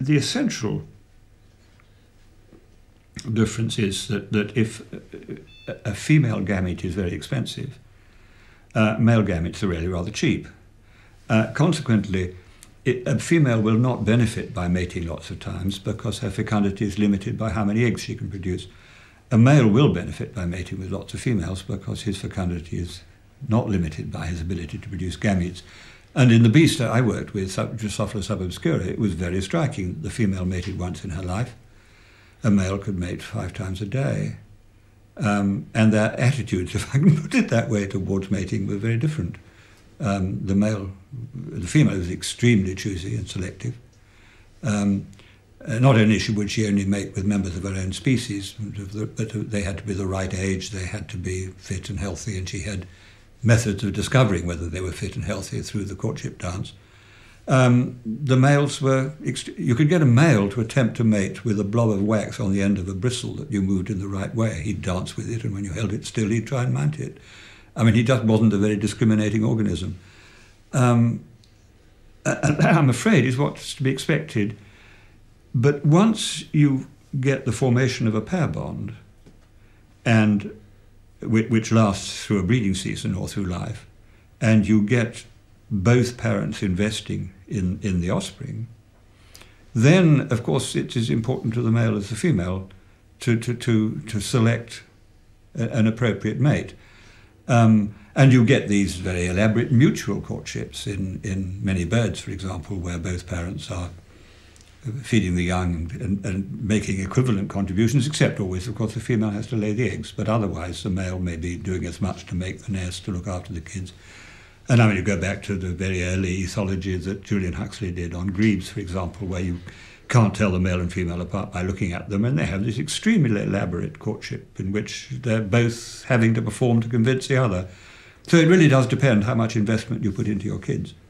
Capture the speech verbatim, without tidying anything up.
the essential difference is that, that if a female gamete is very expensive, uh, male gametes are really rather cheap. Uh, consequently, it, a female will not benefit by mating lots of times because her fecundity is limited by how many eggs she can produce. A male will benefit by mating with lots of females because his fecundity is not limited by his ability to produce gametes. And in the beast I worked with, Drosophila subobscura, it was very striking. The female mated once in her life. A male could mate five times a day. Um, and their attitudes, if I can put it that way, towards mating were very different. Um, the male, the female was extremely choosy and selective. Um, uh, not only would she only mate with members of her own species, but they had to be the right age, they had to be fit and healthy, and she had methods of discovering whether they were fit and healthy through the courtship dance. Um, the males were, you could get a male to attempt to mate with a blob of wax on the end of a bristle that you moved in the right way. He'd dance with it, and when you held it still, he'd try and mount it. I mean, he just wasn't a very discriminating organism. Um, and that, I'm afraid, is what's to be expected. But once you get the formation of a pair bond, and which lasts through a breeding season or through life, and you get both parents investing in, in the offspring, then, of course, it is important to the male as the female to, to, to, to select a, an appropriate mate. Um, and you get these very elaborate mutual courtships in, in many birds, for example, where both parents are feeding the young and, and making equivalent contributions, except always, of course, the female has to lay the eggs, but otherwise the male may be doing as much to make the nest, to look after the kids. And I mean, you go back to the very early ethology that Julian Huxley did on grebes, for example, where you can't tell the male and female apart by looking at them, and they have this extremely elaborate courtship in which they're both having to perform to convince the other. So it really does depend how much investment you put into your kids.